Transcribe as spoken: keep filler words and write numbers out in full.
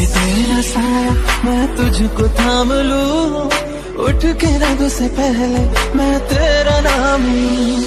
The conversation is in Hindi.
तेरा साया मैं तुझको थाम लूं, उठ के रब से पहले मैं तेरा नाम लूं।